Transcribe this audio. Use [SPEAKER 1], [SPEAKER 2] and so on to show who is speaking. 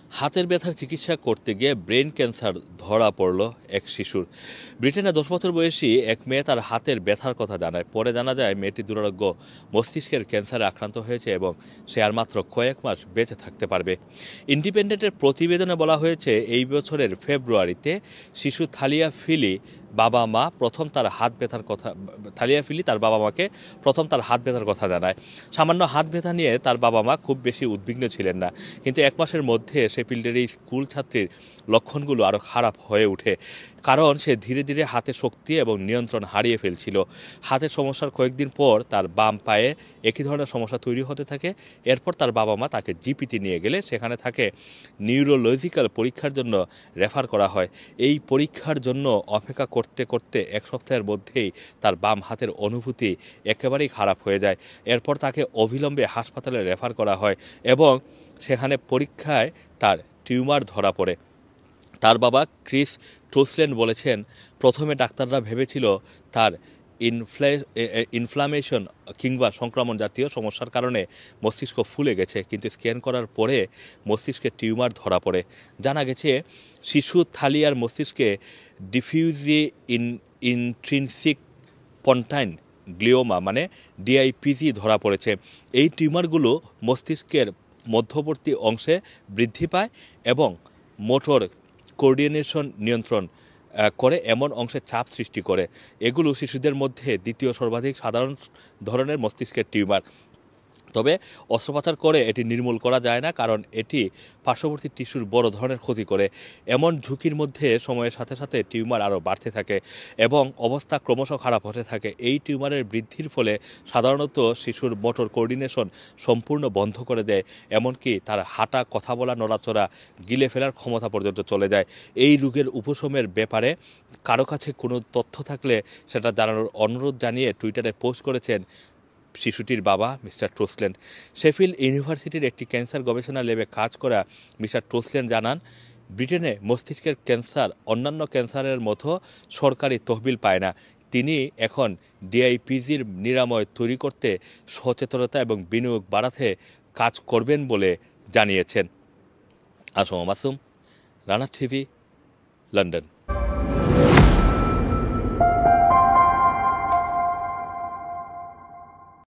[SPEAKER 1] হাতের ব্যথার চিকিৎসা করতে গিয়ে ব্রেন ক্যান্সার ধরা পড়ল এক শিশুর। ব্রিটেনে 10 বছর বয়সী এক মেয়ে তার হাতের ব্যথার কথা জানায়। পরে জানা যায় মেয়েটি দুরারোগ্য মস্তিষ্কের ক্যান্সারে আক্রান্ত হয়েছে এবং সে আর মাত্র কয়েক মাস বেঁচে থাকতে পারবে। ইন্ডিপেন্ডেন্টের প্রতিবেদনে বলা হয়েছে, এই বছরের ফেব্রুয়ারিতে শিশু থালিয়া ফিলি তার বাবা মাকে প্রথম তার হাত ব্যথার কথা জানায়। সামান্য হাত ব্যথা নিয়ে তার বাবা মা খুব বেশি উদ্বিগ্ন ছিলেন না, কিন্তু এক মাসের মধ্যে শেফিল্ডের এই স্কুল ছাত্রীর লক্ষণগুলো আরও খারাপ হয়ে ওঠে, কারণ সে ধীরে ধীরে হাতে শক্তি এবং নিয়ন্ত্রণ হারিয়ে ফেলছিল। হাতের সমস্যার কয়েকদিন পর তার বাম পায়ে একই ধরনের সমস্যা তৈরি হতে থাকে। এরপর তার বাবা মা তাকে জিপিতে নিয়ে গেলে সেখানে তাকে নিউরোলজিক্যাল পরীক্ষার জন্য রেফার করা হয়। এই পরীক্ষার জন্য অপেক্ষা করতে করতে এক সপ্তাহের মধ্যেই তার বাম হাতের অনুভূতি একেবারেই খারাপ হয়ে যায়। এরপর তাকে অবিলম্বে হাসপাতালে রেফার করা হয় এবং সেখানে পরীক্ষায় তার টিউমার ধরা পড়ে। তার বাবা ক্রিস ট্রুসল্যান্ড বলেছেন, প্রথমে ডাক্তাররা ভেবেছিল তার ইনফ্লামেশন কিংবা সংক্রমণ জাতীয় সমস্যার কারণে মস্তিষ্ক ফুলে গেছে, কিন্তু স্ক্যান করার পরে মস্তিষ্কে টিউমার ধরা পড়ে। জানা গেছে শিশু থালিয়ার মস্তিষ্কে ডিফিউজি ইন্ট্রিনসিক পন্টাইন গ্লিওমা মানে ডিআইপিজি ধরা পড়েছে। এই টিউমারগুলো মস্তিষ্কের মধ্যবর্তী অংশে বৃদ্ধি পায় এবং মোটর কোঅর্ডিনেশন নিয়ন্ত্রণ করে এমন অংশে চাপ সৃষ্টি করে। এগুলো শিশুদের মধ্যে দ্বিতীয় সর্বাধিক সাধারণ ধরনের মস্তিষ্কের টিউমার। তবে অস্ত্রোপচার করে এটি নির্মূল করা যায় না, কারণ এটি পার্শ্ববর্তী টিস্যুর বড় ধরনের ক্ষতি করে। এমন ঝুঁকির মধ্যে সময়ের সাথে সাথে টিউমার আরও বাড়তে থাকে এবং অবস্থা ক্রমশ খারাপ হতে থাকে। এই টিউমারের বৃদ্ধির ফলে সাধারণত শিশুর মোটর কোঅর্ডিনেশন সম্পূর্ণ বন্ধ করে দেয়, এমনকি তার হাঁটা, কথা বলা, নড়াচড়া, গিলে ফেলার ক্ষমতা পর্যন্ত চলে যায়। এই রোগের উপশমের ব্যাপারে কারো কাছে কোনো তথ্য থাকলে সেটা জানানোর অনুরোধ জানিয়ে টুইটারে পোস্ট করেছেন শিশুটির বাবা মিস্টার ট্রুসল্যান্ড। শেফিল্ড ইউনিভার্সিটির একটি ক্যান্সার গবেষণা ল্যাবে কাজ করা মিস্টার ট্রুসল্যান্ড জানান, ব্রিটেনে মস্তিষ্কের ক্যান্সার অন্যান্য ক্যান্সারের মতো সরকারি তহবিল পায় না। তিনি এখন ডিআইপিজির নিরাময় তৈরি করতে সচেতনতা এবং বিনিয়োগ বাড়াতে কাজ করবেন বলে জানিয়েছেন। S M Masum, Rana TV, London.